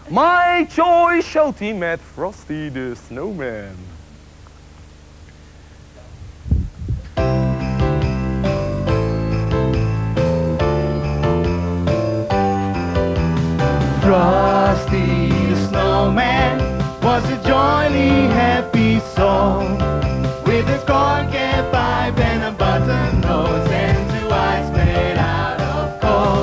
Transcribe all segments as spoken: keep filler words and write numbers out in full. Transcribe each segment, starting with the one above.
My Choice Showteam met Frosty the Snowman. Frosty the Snowman was a jolly, happy soul with a corn-cob pipe and a button nose and two eyes made out of coal.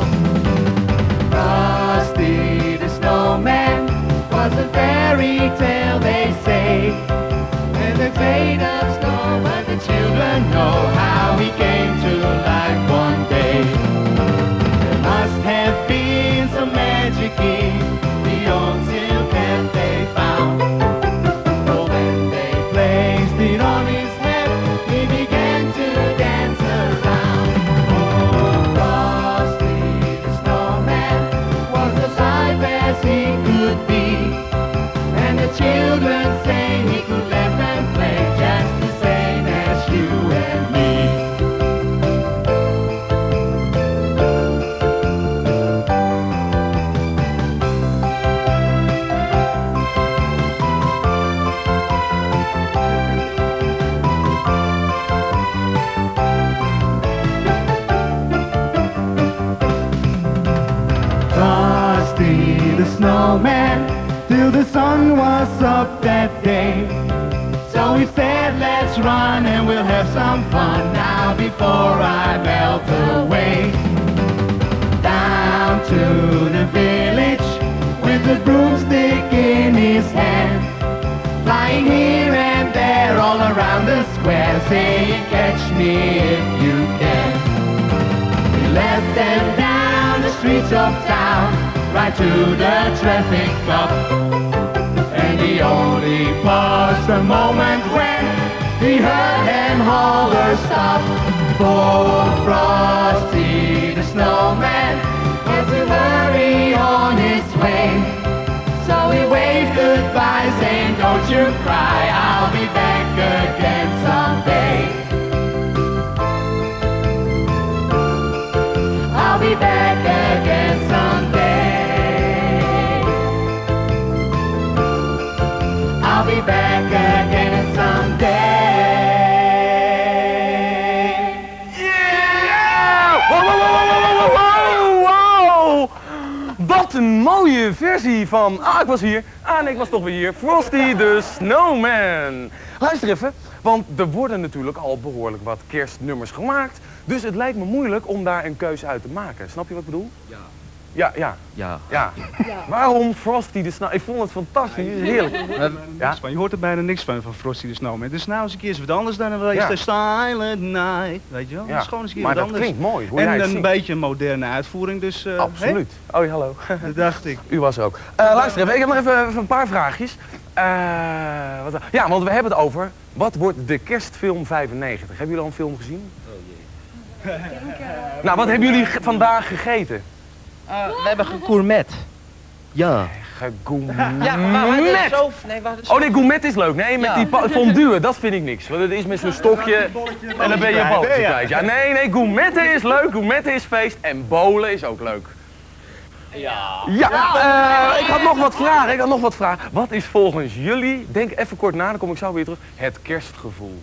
Frosty the Snowman was a fairy tale, they say, and it's made of snow, but the children know how he came to life one day. There must have been some magic in the old silk that they found. So when they placed it on his head, he began to dance around. Oh, Frosty the Snowman was as high as he could be, and the children say he could laugh and play just the same as you and me. Frosty the Snowman till the sun was up that day. So he said, let's run and we'll have some fun now before I melt away. Down to the village with the broomstick in his hand, flying here and there all around the square, saying, catch me if you can. He led them down the streets of town, right to the traffic cop, and he only paused a moment when he heard them holler stop. For Frosty the Snowman was to hurry on his way, so he waved goodbye saying, don't you cry, I'll be back again someday. I'll be back again someday. I'll be back again someday. Yeah! Wow, wow, wow, wow, wow, wow! Wat een mooie versie van Ah, ik was hier en ik was toch weer hier. Frosty the Snowman. Luister even, want er worden natuurlijk al behoorlijk wat kerstnummers gemaakt. Dus het lijkt me moeilijk om daar een keuze uit te maken. Snap je wat ik bedoel? Ja. Ja, ja. Ja. Ja. Ja. Waarom Frosty the Snowman? Ik vond het fantastisch, heerlijk. Ja? Je hoort er bijna niks van, van Frosty the Snowman. Dus nou eens een keer eens wat anders dan een Ja. The Silent Night. Weet je wel? Ja. Dat is gewoon eens een keer Maar wat dat anders. klinkt mooi, hoe jij En het een zingt. beetje een moderne uitvoering, dus... Uh, Absoluut. hè? Oh, hallo. Dat dacht ik. U was er ook. Uh, luister even, ik heb nog even, even een paar vraagjes. Uh, wat, ja, want we hebben het over, wat wordt de kerstfilm vijfennegentig? Hebben jullie al een film gezien? Oh jee. Nou, wat hebben jullie ge- vandaag gegeten? Uh, we hebben gegourmet. Ja. Gegourmet. Ja, maar we hadden zo... Nee, we hadden zo... Oh nee, gourmet is leuk. Nee, met Ja. die pa- fondue, dat vind ik niks. Want het is met zo'n stokje en dan ben je een bolletje kwijt. Ja, nee, nee, gourmetten is leuk, gourmetten is feest en bowlen is ook leuk. Ja. Ja, uh, ik had nog wat vragen, ik had nog wat vragen. Wat is volgens jullie, denk even kort na, dan kom ik zo weer terug, het kerstgevoel?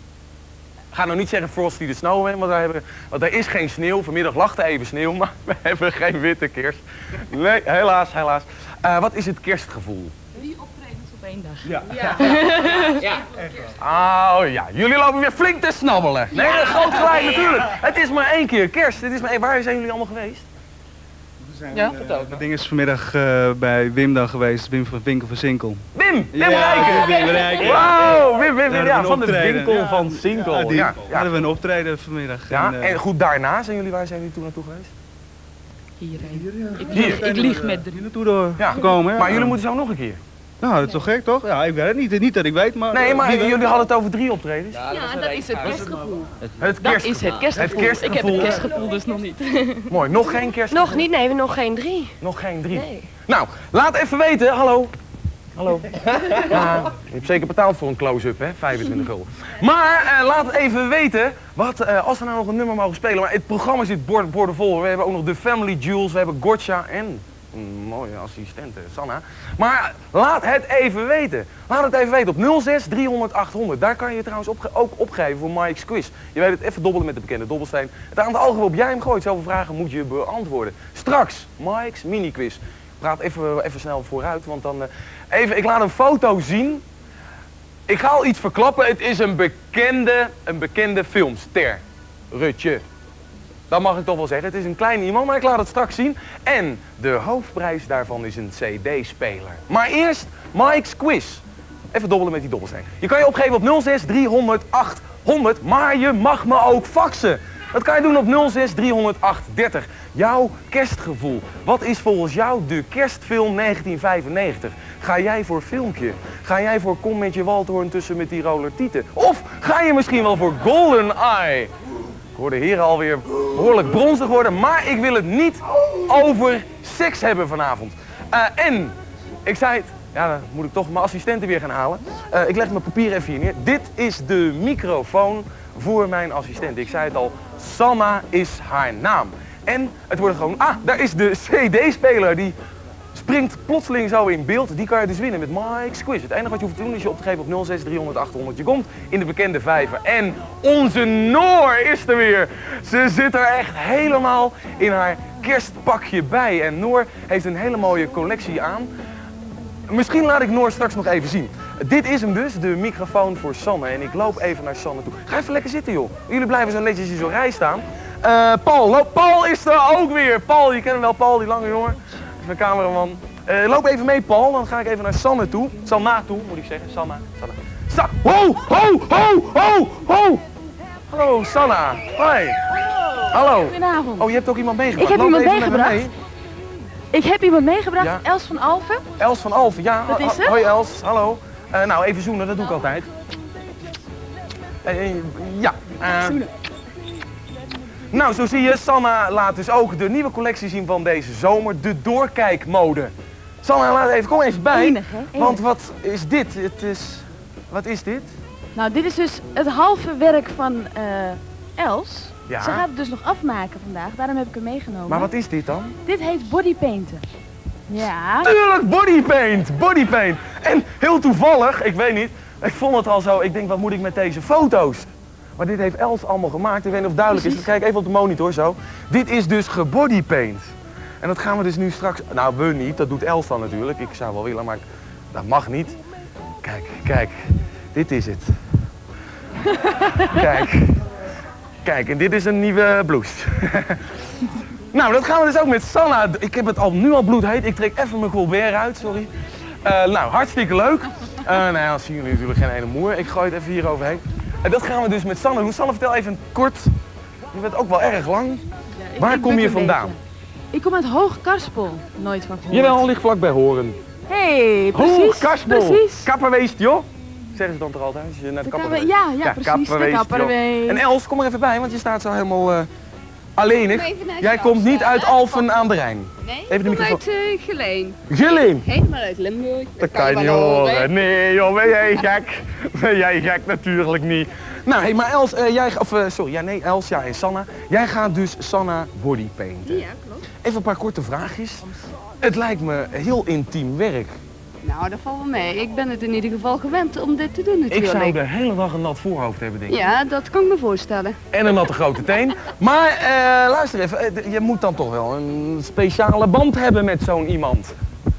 Ga nou niet zeggen Frosty the Snowman, want, daar hebben, want er is geen sneeuw. Vanmiddag lag er even sneeuw, maar we hebben geen witte kerst. Nee, helaas, helaas. Uh, wat is het kerstgevoel? Drie optredens op één dag. Ja. Ja. Ja. Oh ja, jullie lopen weer flink te snabbelen. Nee, dat is groot gelijk natuurlijk. Het is maar één keer kerst. Het is maar één. Waar zijn jullie allemaal geweest? Ja, dat ook. Dat ding is vanmiddag uh, bij Wim dan geweest, Wim van Winkel van Sinkel. Wim! Wim Ja, Rijken! Wim Rijken. Wow, Wim, Wim, Wim, Daar ja, hebben we van een de optreden. winkel Ja, van Sinkel. Ja, die, Ja, daar ja. hadden we een optreden vanmiddag. Ja, en, uh, en goed daarna, zijn jullie, waar zijn jullie toen naartoe geweest? Hierheen. Ik, Hier. lieg- ik lieg met drie. hier naartoe door Ja. gekomen. Ja. Maar jullie moeten zo nog een keer. Nou, dat is toch gek, toch? Ja, ik weet het niet. Niet dat ik weet, maar... Nee, uh, maar wie weet. jullie hadden het over drie optredens. Ja, dat is het kerstgevoel. Het Dat kerstgevoel. is het kerstgevoel. Het kerstgevoel. Ik heb het kerstgevoel dus nog niet. Mooi, nog geen kerstgevoel? Nog niet, nee, we hebben nog geen drie. Nog geen drie. Nee. Nou, laat even weten, hallo. Hallo. Ja, je hebt zeker betaald voor een close-up, hè? vijfentwintig gulden. Maar uh, laat even weten, wat, uh, als we nou nog een nummer mogen spelen. Maar het programma zit bord- bordenvol. We hebben ook nog The Family Jewels, we hebben Gotcha en Een mooie assistente, Sanna. Maar laat het even weten. Laat het even weten op nul zes driehonderd achthonderd. Daar kan je je trouwens opge ook opgeven voor Mike's quiz. Je weet het, even dobbelen met de bekende dobbelsteen. Het aantal ogen waarop jij hem gooit, zoveel vragen moet je beantwoorden. Straks, Mike's mini-quiz. Praat even, even snel vooruit, want dan... Uh, even, ik laat een foto zien. Ik ga al iets verklappen. Het is een bekende, een bekende filmster. Rutje. Dat mag ik toch wel zeggen. Het is een klein iemand, maar ik laat het straks zien. En de hoofdprijs daarvan is een C D-speler. Maar eerst Mike's quiz. Even dobbelen met die dobbelsteen. Je kan je opgeven op nul zes driehonderd achthonderd, maar je mag me ook faxen. Dat kan je doen op nul zes driehonderd achthonderddertig. Jouw kerstgevoel. Wat is volgens jou de kerstfilm negentien vijfennegentig? Ga jij voor filmpje? Ga jij voor Kom met je Waldhoorn tussen met die roller tieten? Of ga je misschien wel voor Golden Eye? Ik hoor de heren alweer behoorlijk bronzig worden, maar ik wil het niet over seks hebben vanavond. Uh, en, ik zei het, ja, dan moet ik toch mijn assistenten weer gaan halen. Uh, ik leg mijn papier even hier neer. Dit is de microfoon voor mijn assistent. Ik zei het al, Sanna is haar naam. En het wordt gewoon, ah, daar is de C D-speler. Die springt plotseling zo in beeld. Die kan je dus winnen met Mike's quiz. Het enige wat je hoeft te doen is je op te geven op nul zes driehonderd achthonderd. Je komt in de bekende vijver. En onze Noor is er weer. Ze zit er echt helemaal in haar kerstpakje bij. En Noor heeft een hele mooie collectie aan. Misschien laat ik Noor straks nog even zien. Dit is hem dus, de microfoon voor Sanne. En ik loop even naar Sanne toe. Ga even lekker zitten, joh. Jullie blijven zo netjes in zo'n rij staan. Uh, Paul, loop, Paul is er ook weer. Paul, je kent hem wel, Paul, die lange jongen. Dat is mijn cameraman. Uh, loop even mee, Paul. Dan ga ik even naar Sanne toe. Sanna toe, moet ik zeggen. Sanna. Sanna. Sa ho, ho, ho, ho, ho. Hallo, Sanna. Hoi. Hallo. Goedenavond. Oh, je hebt ook iemand meegebracht. Ik heb Loop iemand even met me meegebracht. Ik heb iemand meegebracht, Ja. Els van Alphen. Els van Alphen, ja. Dat is het. Hoi Els, hallo. Uh, nou, even zoenen, dat doe ik altijd. Uh, ja. Uh, Zoenen. nou, zo zie je, Sanna laat dus ook de nieuwe collectie zien van deze zomer, de doorkijkmode. Sanna, laat even, kom even bij. Enig, hè? Enig. Want wat is dit? Het is, wat is dit? Nou, dit is dus het halve werk van eh, Els. Ja. Ze gaat het dus nog afmaken vandaag, daarom heb ik hem meegenomen. Maar wat is dit dan? Dit heet bodypainten. Ja. Tuurlijk, bodypaint, bodypaint. En heel toevallig, ik weet niet, ik vond het al zo, ik denk, wat moet ik met deze foto's? Maar dit heeft Els allemaal gemaakt, ik weet niet of het duidelijk is. Kijk even op de monitor zo. Dit is dus gebodypaint. En dat gaan we dus nu straks, nou we niet, dat doet Els dan natuurlijk. Ik zou wel willen, maar dat mag niet. Kijk, kijk, dit is het. Kijk, kijk, en dit is een nieuwe blouse. Nou, dat gaan we dus ook met Sanna. Ik heb het al nu al bloedheet. Ik trek even mijn Colbert uit, sorry. Uh, nou, hartstikke leuk. Uh, nou ja, dan zien jullie natuurlijk geen ene moer. Ik gooi het even hier overheen. En dat gaan we dus met Sanna doen. Sanna, vertel even kort. Je bent ook wel erg lang. Ja, ik- Waar ik kom buk je een vandaan? beetje. Ik kom uit Hoogkarspel. Nooit van gehoord. Jawel, ligt vlakbij Horen. Hey, precies. Hoogkarspel. Precies. Kapperweest, joh. Zeggen ze dan toch altijd, als je naar de De kapper kapper- bent. ja, ja, precies, de kapperweest, kapperweest. joh. En Els, kom er even bij, want je staat zo helemaal uh, alleenig. Even naar Jij de komt niet kant, uit hè? Alphen aan de Rijn. Nee, Even de ik kom microfoon. uit uh, Geleen. Geleen. Helemaal uit Limburg. Dat kan je niet horen. Nee joh, ben jij gek? Ben jij gek? Natuurlijk niet. Nou, hey, maar Els, uh, jij, of uh, sorry, ja nee, Els, ja en Sanna. Jij gaat dus Sanna bodypainten. Ja, klopt. Even een paar korte vraagjes. Het lijkt me heel intiem werk. Nou, dat valt wel mee. Ik ben het in ieder geval gewend om dit te doen Ik natuurlijk. zou de hele dag een nat voorhoofd hebben, denk ik. Ja, dat kan ik me voorstellen. En een natte grote teen. Maar uh, luister even, uh, je moet dan toch wel een speciale band hebben met zo'n iemand.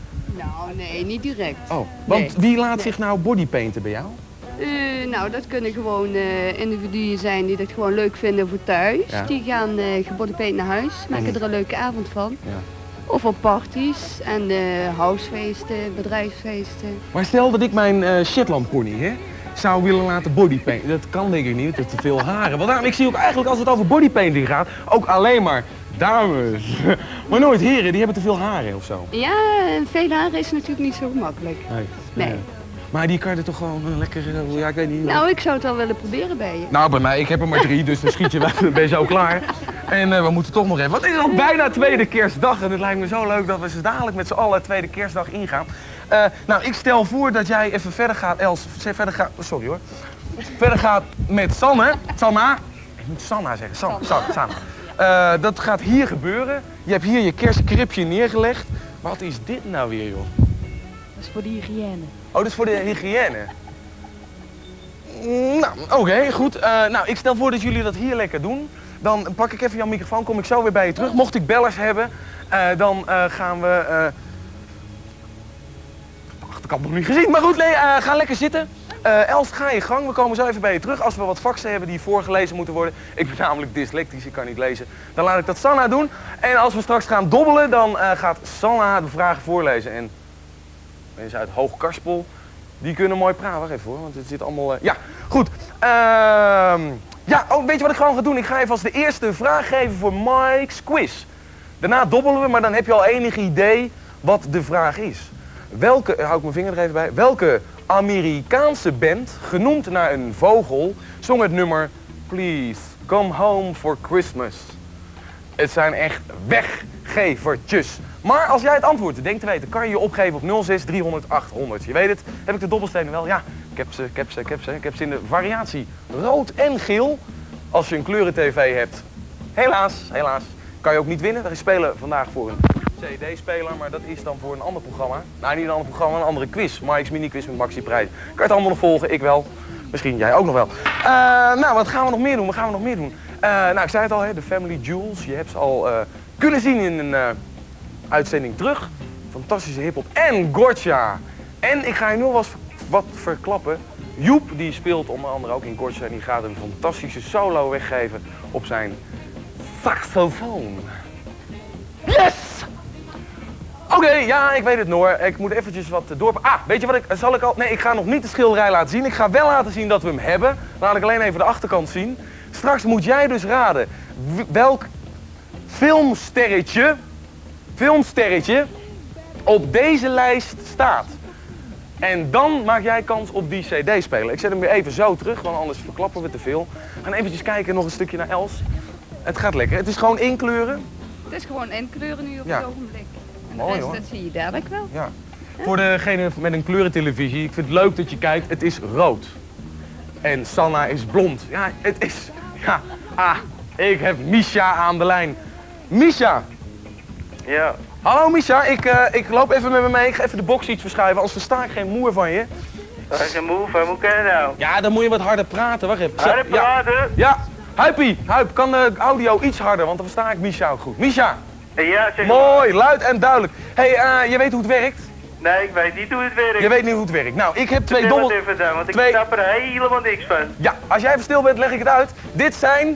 Nou, nee, niet direct. Oh, want Nee. wie laat Nee. zich nou bodypainten bij jou? Eh, nou, dat kunnen gewoon eh, individuen zijn die dat gewoon leuk vinden voor thuis. Ja. Die gaan uh, gebodypaint naar huis, maken Mhm. er een leuke avond van. Ja. Of op parties en uh, housefeesten, bedrijfsfeesten. Maar stel dat ik mijn uh, Shetland pony hè, zou willen laten bodypainten. Dat kan denk ik niet, want het is te veel haren. Want daarom, ik zie ook eigenlijk als het over bodypainting gaat, ook alleen maar dames. Maar nooit heren, die hebben te veel haren of zo. Ja, en veel haren is natuurlijk niet zo gemakkelijk. Nee. Nee. Ja. Maar die kan je er toch gewoon uh, lekker, uh, ja ik weet niet. Nou, ik zou het wel willen proberen bij je. Nou, bij mij, ik heb er maar drie, dus dan schiet je weg, dan ben je zo klaar. En uh, we moeten toch nog even, want het is al bijna tweede kerstdag en het lijkt me zo leuk dat we zo dadelijk met z'n allen tweede kerstdag ingaan. Uh, nou, ik stel voor dat jij even verder gaat, Els, verder gaat, sorry hoor, verder gaat met Sanne, Sanna, ik moet Sanna zeggen, Sanna, Sanna, Sanna. Uh, dat gaat hier gebeuren. Je hebt hier je kerstkribje neergelegd. Wat is dit nou weer, joh? Dat is voor de hygiëne. Oh, dat is voor de hygiëne. Nou, oké, goed. Uh, nou, ik stel voor dat jullie dat hier lekker doen. Dan pak ik even jouw microfoon, kom ik zo weer bij je terug. Mocht ik bellers hebben, uh, dan uh, gaan we... Uh... Ach, dat had ik nog niet gezien. Maar goed, nee, uh, ga lekker zitten. Uh, Els, ga je gang. We komen zo even bij je terug. Als we wat faxen hebben die voorgelezen moeten worden. Ik ben namelijk dyslectisch, ik kan niet lezen. Dan laat ik dat Sanna doen. En als we straks gaan dobbelen, dan uh, gaat Sanna de vragen voorlezen. En mensen uit Hoogkarspel, die kunnen mooi praten. Wacht even hoor, want het zit allemaal... Uh... Ja, goed. Uh... Ja, oh, weet je wat ik gewoon ga doen? Ik ga even als de eerste vraag geven voor Mike's quiz. Daarna dobbelen we, maar dan heb je al enig idee wat de vraag is. Welke, hou ik mijn vinger er even bij, welke Amerikaanse band, genoemd naar een vogel, zong het nummer Please Come Home for Christmas? Het zijn echt weggevertjes. Maar als jij het antwoord denkt te weten, kan je je opgeven op nul zes driehonderd achthonderd. Je weet het, heb ik de dobbelstenen wel? Ja, ik heb ze, ik heb ze, ik heb ze. Ik heb ze in de variatie rood en geel. Als je een kleuren-tv hebt. Helaas, helaas. Kan je ook niet winnen. We spelen vandaag voor een C D-speler, maar dat is dan voor een ander programma. Nou, niet een ander programma, een andere quiz. Mike's mini-quiz met Maxi Prijs. Kan je het allemaal nog volgen? Ik wel. Misschien jij ook nog wel. Uh, nou, wat gaan we nog meer doen? Wat gaan we nog meer doen? Uh, nou, ik zei het al, hè, de Family Jewels. Je hebt ze al uh, kunnen zien in een uh, uitzending terug. Fantastische hiphop en Gotcha. En ik ga je nu wel eens wat verklappen. Joep, die speelt onder andere ook in Gotcha en die gaat een fantastische solo weggeven op zijn saxofoon. Yes! Oké, okay, ja, ik weet het Noor. Ik moet eventjes wat door... Ah, weet je wat ik... Zal ik al... Nee, ik ga nog niet de schilderij laten zien. Ik ga wel laten zien dat we hem hebben. Laat ik alleen even de achterkant zien. Straks moet jij dus raden welk filmsterretje, filmsterretje op deze lijst staat. En dan maak jij kans op die cd-speler. Ik zet hem weer even zo terug, want anders verklappen we te veel. We gaan eventjes kijken nog een stukje naar Els. Het gaat lekker. Het is gewoon inkleuren. Het is gewoon inkleuren nu op Ja. het ogenblik. En de Mooi, rest, hoor. dat zie je dadelijk wel. Ja. Voor degene met een kleurentelevisie, ik vind het leuk dat je kijkt. Het is rood. En Sanna is blond. Ja, het is... Ja, ah, ik heb Misha aan de lijn. Misha! Ja. Hallo Misha, ik, uh, ik loop even met me mee. Ik ga even de box iets verschuiven, anders versta ik geen moer van je. Dat is een move, hoe kan je nou? Ja, dan moet je wat harder praten. Wacht even. Zo, Harder praten? Ja, ja. Huipie, Huip, kan de audio iets harder, want dan versta ik Misha ook goed. Misha! Ja, zeg Mooi, luid en duidelijk. Hé, hey, uh, je weet hoe het werkt? Nee, ik weet niet hoe het werkt. Je weet niet hoe het werkt. Nou, ik heb twee Vertel dobbel... het even dan, want ik twee... snap er helemaal niks van. Ja, als jij even stil bent, leg ik het uit. Dit zijn...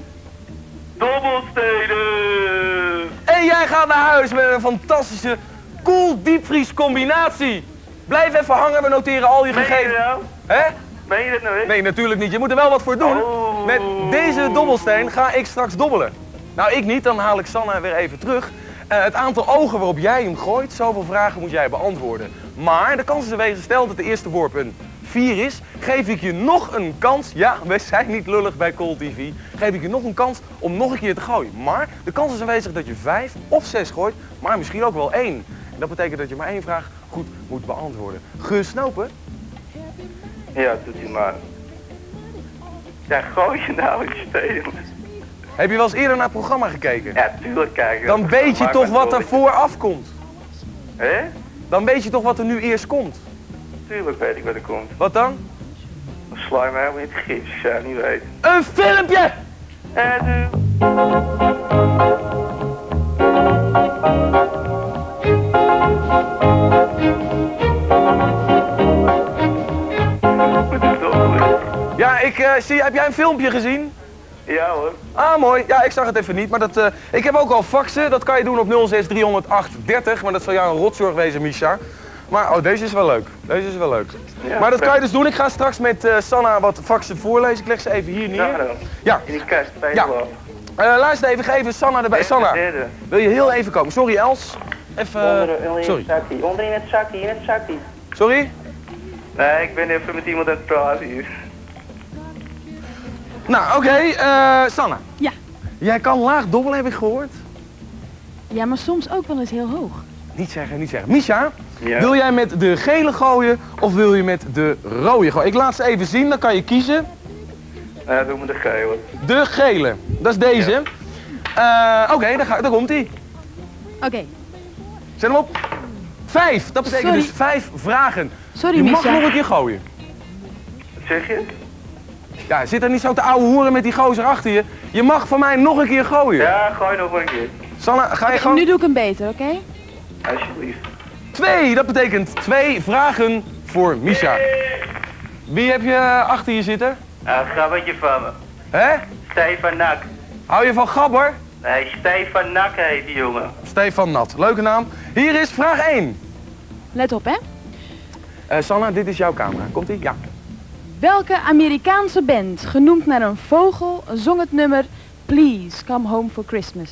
Dobbelstenen! En jij gaat naar huis met een fantastische koel diepvries combinatie. Blijf even hangen, we noteren al je Meen je gegevens. dat nou? Hè? Meen je dat nou echt? Nee, natuurlijk niet. Je moet er wel wat voor doen. Oh. Met deze dobbelsteen ga ik straks dobbelen. Nou, ik niet, dan haal ik Sanna weer even terug. Uh, het aantal ogen waarop jij hem gooit, zoveel vragen moet jij beantwoorden. Maar de kans is aanwezig, stel dat de eerste worp een vier is, geef ik je nog een kans, ja, we zijn niet lullig bij Cool T V, geef ik je nog een kans om nog een keer te gooien. Maar de kans is aanwezig dat je vijf of zes gooit, maar misschien ook wel één. En dat betekent dat je maar één vraag goed moet beantwoorden. Gesnopen? Ja, doet u maar. Ja, gooi je nou in stenen. Heb je wel eens eerder naar het programma gekeken? Ja, tuurlijk kijk ik. Dan weet je toch wat er vooraf komt. Hé? Dan weet je toch wat er nu eerst komt. Tuurlijk weet ik wat er komt. Wat dan? Dan sla je mij helemaal in het gips, ik zou het niet weten. Een filmpje! En nu... Wat is dat alweer? Ja, ik uh, zie, heb jij een filmpje gezien? Ja hoor. Ah, mooi. Ja, ik zag het even niet, maar dat, uh, ik heb ook al faxen. Dat kan je doen op nul zes driehonderd achthonderd, maar dat zal jou een rotzorg wezen, Misha. Maar, oh, deze is wel leuk. Deze is wel leuk. Ja, maar dat kan je dus doen. Ik ga straks met uh, Sanna wat faxen voorlezen. Ik leg ze even hier neer. Ja, dan. Ja. In die kast, bij Ja. je wel. Uh, luister even, geef Sanna erbij. Deze, Sanna, derde. wil je heel even komen? Sorry, Els. Even... uh, Onder, onder in sorry. het zakje, onder in het zakje, in het zakje. Sorry? Nee, ik ben even met iemand aan het praten hier. Nou, oké. Okay, uh, Sanna. Ja. Jij kan laag dobbelen, heb ik gehoord. Ja, maar soms ook wel eens heel hoog. Niet zeggen, niet zeggen. Misha, Ja. wil jij met de gele gooien of wil je met de rode gooien? Ik laat ze even zien, dan kan je kiezen. Ja, doe me de gele. De gele, dat is deze. Uh, Oké, okay, daar, ga- daar komt hij. Oké. Zet hem op. Vijf, dat betekent Sorry. dus vijf vragen. Sorry, Je mag Misha. nog een keer gooien. Wat zeg je? Ja, zit er niet zo te ouwe hoeren met die gozer achter je. Je mag van mij nog een keer gooien. Ja, gooi nog maar een keer. Sanne, ga je Oké, gewoon... nu doe ik hem beter, oké? Alsjeblieft. Twee, dat betekent twee vragen voor Misha. Wie heb je achter je zitten? Ah, grabbetje van me. Hè? Stefan Nak. Hou je van Gabber? Nee, Stefan Nak heet die jongen. Stefan Nat, leuke naam. Hier is vraag één. Let op, hè. Uh, Sanne, dit is jouw camera. Komt-ie? Ja. Welke Amerikaanse band, genoemd naar een vogel, zong het nummer Please Come Home for Christmas?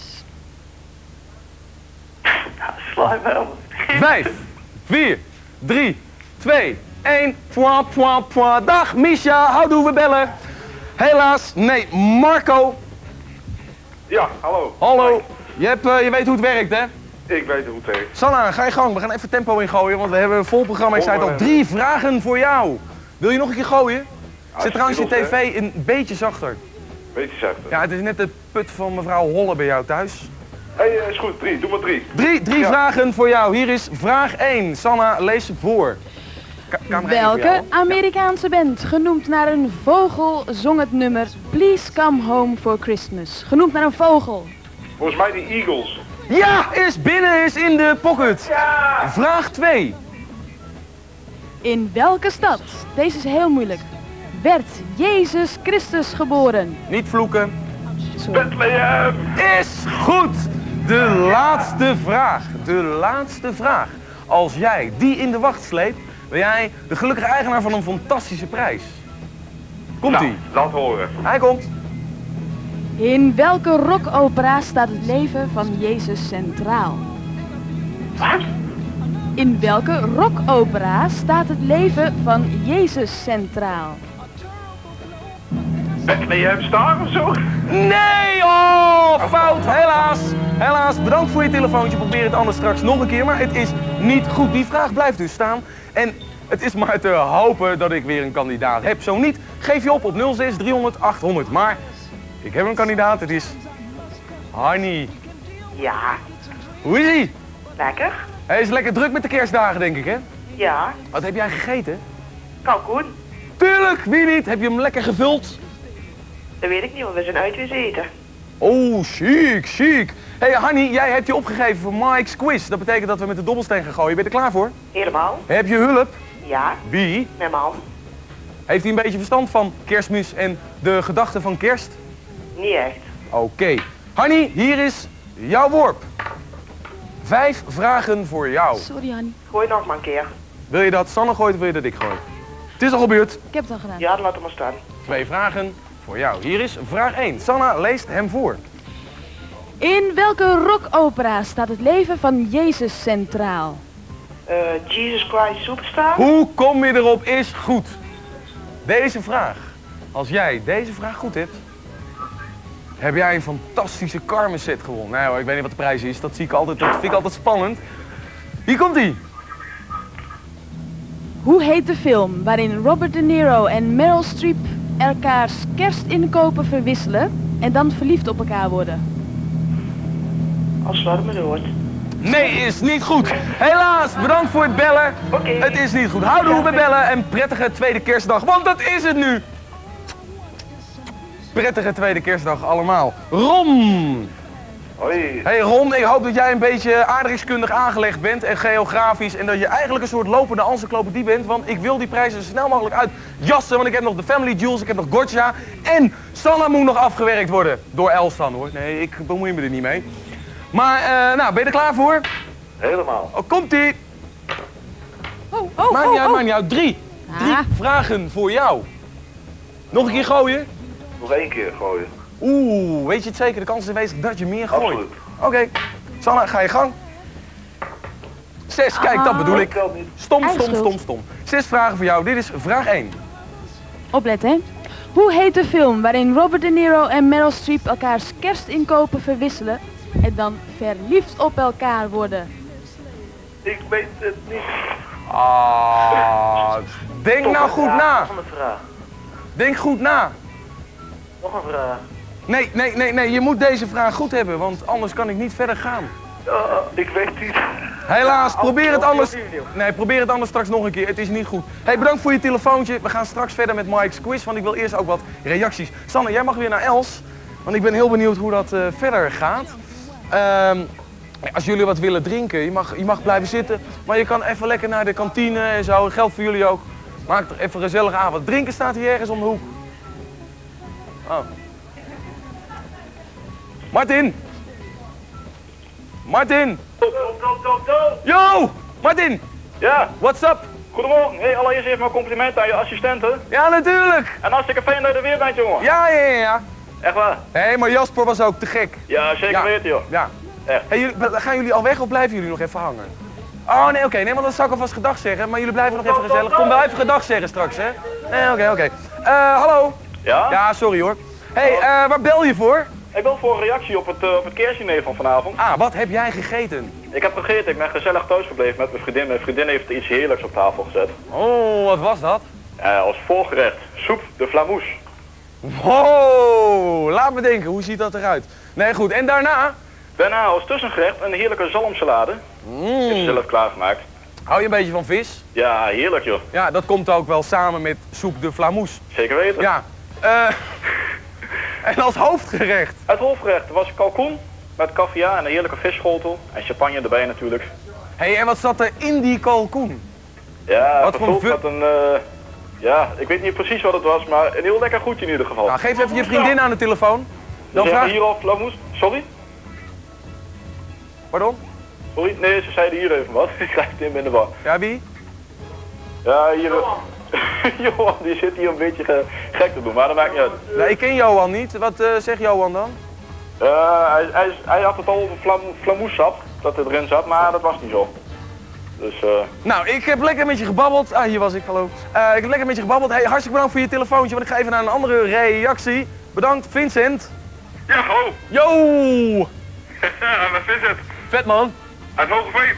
Sla me helemaal. Vijf, vier, drie, twee, één. Point, point, point. Dag Misha, houdoe, we bellen. Helaas, nee, Marco. Ja, hallo. Hallo. Je, hebt, uh, je weet hoe het werkt, hè? Ik weet hoe het werkt. Sanne, ga je gang. We gaan even tempo ingooien, want we hebben een vol programma. Ik zei het al, drie vragen voor jou. Wil je nog een keer gooien? Zit trouwens je tv een beetje zachter. Beetje zachter. Ja, het is net de put van mevrouw Holle bij jou thuis. Hé, hey, is goed. Drie. Doe maar drie. Drie, drie Ja. vragen voor jou. Hier is vraag één. Sanna, lees ze voor. Ka camera één voor Welke jou. Amerikaanse band, genoemd naar een vogel, zong het nummer Please Come Home for Christmas? Genoemd naar een vogel. Volgens mij die Eagles. Ja, is binnen, is in de pocket. Vraag twee. In welke stad, deze is heel moeilijk, werd Jezus Christus geboren? Niet vloeken. Sorry. Bethlehem. Is goed. De laatste vraag. De laatste vraag. Als jij die in de wacht sleept, ben jij de gelukkige eigenaar van een fantastische prijs. Komt-ie. Nou, laat horen. Hij komt. In welke rockopera staat het leven van Jezus centraal? Wat? In welke rockopera staat het leven van Jezus centraal? Bethlehem Star of zo? Nee, oh, fout, helaas. Helaas, bedankt voor je telefoontje. Probeer het anders straks nog een keer, maar het is niet goed. Die vraag blijft dus staan. En het is maar te hopen dat ik weer een kandidaat heb. Zo niet, geef je op op nul zes driehonderd achthonderd. Maar ik heb een kandidaat, het is Hanny. Ja, Hoe is ie? lekker. Hij is lekker druk met de kerstdagen, denk ik, hè? Ja, Wat heb jij gegeten? kalkoen. Tuurlijk, wie niet? Heb je hem lekker gevuld? Dat weet ik niet, want we zijn uit weer eten. Oh, chic, chic. Hé, hey, Hanny, jij hebt je opgegeven voor Mike's quiz. Dat betekent dat we met de dobbelsteen gaan gooien. Ben je er klaar voor? Helemaal? Heb je hulp? Ja, Wie? mijn man. Heeft hij een beetje verstand van kerstmis en de gedachten van kerst? Niet echt. Oké. Okay. Hanny, hier is jouw worp. Vijf vragen voor jou. Sorry, Hanny. Gooi nog maar een keer. Wil je dat Sanne gooit of wil je dat ik gooi? Het is al gebeurd. Ik heb het al gedaan. Ja, dan laat hem maar staan. Twee vragen voor jou. Hier is vraag één. Sanne leest hem voor. In welke rockopera staat het leven van Jezus centraal? Eh, Jesus Christ Superstar? Hoe kom je erop is goed. Deze vraag. Als jij deze vraag goed hebt, heb jij een fantastische Carmen set gewonnen. Nee hoor, ik weet niet wat de prijs is. Dat zie ik altijd, dat vind ik altijd spannend. Hier komt ie. Hoe heet de film waarin Robert De Niro en Meryl Streep elkaars kerstinkopen verwisselen en dan verliefd op elkaar worden? Als slaat me dood. Nee, is niet goed. Helaas, bedankt voor het bellen. Oké. Het is niet goed. Houden we bellen en prettige tweede kerstdag, want dat is het nu. Prettige tweede kerstdag allemaal. Ron. Hoi. Hey Ron, ik hoop dat jij een beetje aardrijkskundig aangelegd bent en geografisch en dat je eigenlijk een soort lopende encyclopedie bent, want ik wil die prijzen zo snel mogelijk uitjassen, want ik heb nog de Family Jewels, ik heb nog Gotcha en Sanna moet nog afgewerkt worden. Door Elstan hoor. Nee, ik bemoei me er niet mee. Maar, uh, nou, ben je er klaar voor? Helemaal. Oh, komt-ie. Oh, oh, Maakt oh, niet uit, oh. maakt niet uit. Drie. Drie Ah. vragen voor jou. Nog een keer gooien? Nog één keer gooien. Oeh, weet je het zeker? De kans is aanwezig dat je meer gooit. Absoluut. Oké. Sanna, ga je gang. Zes, kijk, dat bedoel ik. Telt niet. Stom, Eigen stom, schuld. stom, stom. Zes vragen voor jou. Dit is vraag één. Opletten, hè. Hoe heet de film waarin Robert De Niro en Meryl Streep elkaars kerstinkopen verwisselen en dan verliefd op elkaar worden? Ik weet het niet. Ah, denk nou goed na. Nog een vraag. Denk goed na. Nog een vraag. Nee, nee, nee, nee. Je moet deze vraag goed hebben, want anders kan ik niet verder gaan. Uh, ik weet niet. Helaas, probeer het anders. Nee, probeer het anders straks nog een keer. Het is niet goed. Hey, bedankt voor je telefoontje. We gaan straks verder met Mike's quiz, want ik wil eerst ook wat reacties. Sanne, jij mag weer naar Els, want ik ben heel benieuwd hoe dat uh, verder gaat. Um, als jullie wat willen drinken, je mag, je mag blijven zitten, maar je kan even lekker naar de kantine en zo. Geldt voor jullie ook. Maak er even een gezellige avond. Drinken staat hier ergens om de hoek. Oh. Martin! Martin! Yo! Martin! Ja? What's up? Goedemorgen. Hey, allereerst even mijn compliment aan je assistenten. Ja, natuurlijk! En hartstikke fijn dat je er weer bent, jongen. Ja, ja, ja, ja. Echt waar? Hé, hey, maar Jasper was ook te gek. Ja, zeker ja. weten, joh. Ja. Echt. Hey, jullie, gaan jullie al weg of blijven jullie nog even hangen? Oh, nee, oké. Okay. Nee, want dan zou ik alvast gedag zeggen, maar jullie blijven nog even gezellig. Kom wel even gedag zeggen straks, hè? Nee, oké, okay, oké. Okay. Uh, hallo? Ja? Ja, sorry hoor. Hey, uh, waar bel je voor? Ik bel voor een reactie op het, uh, op het kerstdiner van vanavond. Ah, wat heb jij gegeten? Ik heb gegeten, ik ben gezellig thuis gebleven met mijn vriendin. Mijn vriendin heeft iets heerlijks op tafel gezet. Oh, wat was dat? Uh, als voorgerecht, soep de flamouche. Wow, laat me denken, hoe ziet dat eruit? Nee, goed, en daarna? Daarna als tussengerecht een heerlijke zalmsalade. Mm. Ik heb ze zelf klaargemaakt. Hou je een beetje van vis? Ja, heerlijk joh. Ja, dat komt ook wel samen met soep de flamouche. Zeker weten. Ja. Uh, en als hoofdgerecht? Het hoofdgerecht was kalkoen met caviar en een heerlijke visschotel. En champagne erbij natuurlijk. Hé, hey, en wat zat er in die kalkoen? Ja, wat gevuld met een... Uh, ja, ik weet niet precies wat het was, maar een heel lekker goedje in ieder geval. Nou, geef even je vriendin aan de telefoon. Dan vraag... hier al flamouche. Sorry? Pardon? Sorry? Nee, ze zeiden hier even wat. Ik krijg het in de war. Ja, wie? Ja, hier... Johan, die zit hier een beetje ge gek te doen, maar dat maakt niet uit. Nee, ik ken Johan niet. Wat uh, zegt Johan dan? Uh, hij, hij, hij had het al over flam, flamoesap, dat het erin zat, maar dat was niet zo. Dus, uh... Nou, ik heb lekker met je gebabbeld. Ah, hier was ik, hallo. Uh, ik heb lekker met je gebabbeld. Hey, hartstikke bedankt voor je telefoontje, want ik ga even naar een andere reactie. Bedankt, Vincent. Ja, hallo. Yo! Ja, met Vincent. Vet man. Uit Hogeveen.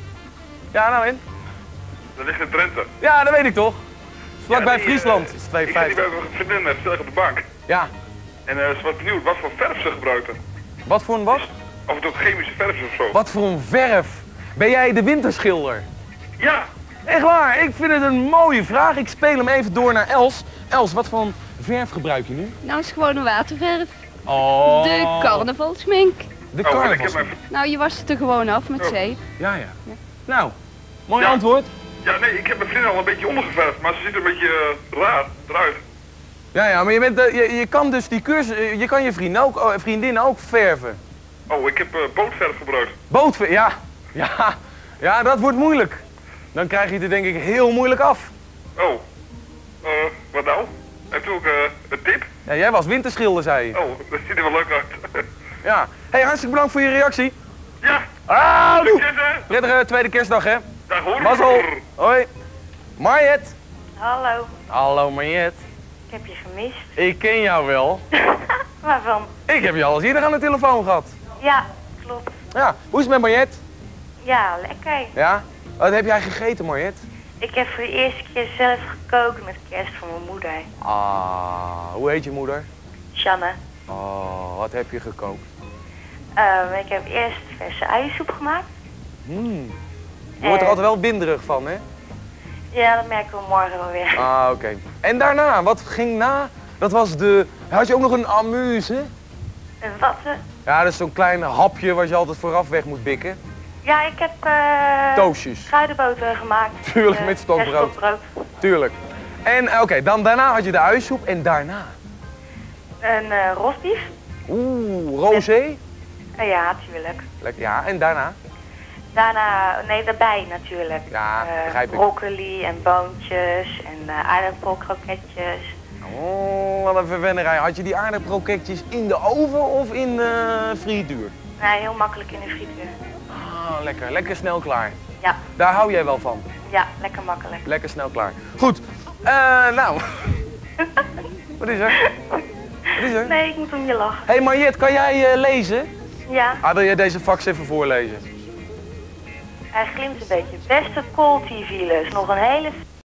Ja, nou in? Dat ligt in Drenthe. Ja, dat weet ik toch. Vlakbij ja, Friesland. Uh, is twee ik vijftig. zit hier bij een vriendin met stel op de bank. Ja. En uh, ze was benieuwd wat voor verf ze gebruikten. Wat voor een wat? Of het ook chemische verf is of zo. Wat voor een verf? Ben jij de winterschilder? Ja. Echt waar, ik vind het een mooie vraag. Ik speel hem even door naar Els. Els, wat voor een verf gebruik je nu? Nou, het is gewoon een waterverf. Oh. De carnavalsmink. De carnavalsmink. Oh, nou, je was het er gewoon af met oh. zeep. Ja, ja, ja. Nou, mooi ja. antwoord. Ja, nee, ik heb mijn vriendin al een beetje ondergeverfd, maar ze ziet er een beetje uh, raar eruit. Ja, ja, maar je, bent, uh, je, je kan dus die cursus, uh, je kan je vriendin ook, uh, vriendin ook verven. Oh, ik heb uh, bootverf gebruikt. Bootverf, ja. Ja. Ja, dat wordt moeilijk. Dan krijg je het er denk ik heel moeilijk af. Oh. Uh, wat nou? Heb je ook uh, een tip? Ja, jij was winterschilder, zei je. Oh, dat ziet er wel leuk uit. Ja. Hey, hartstikke bedankt voor je reactie. Ja. Ah, doe. Prettige tweede kerstdag, hè. Dag hoor. Mazzel. Hoi. Mariet. Hallo. Hallo, Mariet. Ik heb je gemist. Ik ken jou wel. Waarvan? Ik heb je al eens eerder aan de telefoon gehad. Ja, klopt. Ja, hoe is het met Mariet? Ja, lekker. Ja? Wat heb jij gegeten, Mariet? Ik heb voor de eerste keer zelf gekookt met kerst voor mijn moeder. Ah, hoe heet je moeder? Sjanne. Oh, wat heb je gekookt? Um, ik heb eerst verse uiensoep gemaakt. Hmm. Je wordt er altijd wel winderig van, hè? Ja, dat merken we morgen wel weer. Ah, oké. Okay. En daarna, wat ging na? Dat was de... Had je ook nog een amuse? Een wat? Ja, dat is zo'n klein hapje waar je altijd vooraf weg moet bikken. Ja, ik heb... Uh, Toastjes. Kruidenboter gemaakt. Tuurlijk, uh, met stokbrood. stokbrood. Tuurlijk. En oké, okay, dan daarna had je de uiensoep en daarna? Een uh, rosbief. Oeh, rosé? Uh, ja, natuurlijk. Lekker, ja, en daarna? Daarna, nee, daarbij natuurlijk. Ja, uh, begrijp ik. Broccoli en boontjes en uh, aardappelkroketjes. Oh, wat een verwennerij. Had je die aardappelkroketjes in de oven of in de frituur? Nee, heel makkelijk in de frituur. Ah, lekker. Lekker snel klaar. Ja. Daar hou jij wel van? Ja, lekker makkelijk. Lekker snel klaar. Goed. Uh, nou. Wat is er? Wat is er? Nee, ik moet om je lachen. Hé hey Mariet, kan jij uh, lezen? Ja. Ah, wil jij deze fax even voorlezen? Hij glimt een beetje. Beste Cool T V-lus, nog een hele